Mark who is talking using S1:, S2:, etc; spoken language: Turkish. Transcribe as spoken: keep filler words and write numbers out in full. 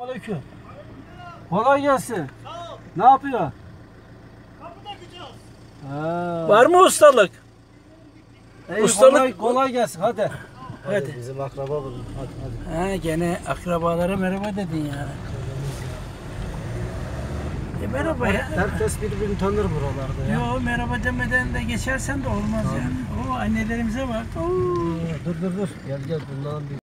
S1: Aleyküm. Kolay gelsin. Sağ ol. Ne yapıyor?
S2: Kapı takacağız.
S1: Ha.
S3: Var mı ustalık?
S1: Ey,
S3: Ustalık-
S1: kolay, kolay gelsin hadi.
S3: Hadi.
S1: Hadi. Bizim akraba bulun. Hadi hadi.
S3: Ha gene akrabalara merhaba dedin yani. E merhaba ya.
S1: Herkes birbirini tanır buralarda ya.
S3: Yo merhaba demeden de geçersen de olmaz yani. O annelerimize bak. Oo.
S1: Dur dur dur. Gel gel bundan bir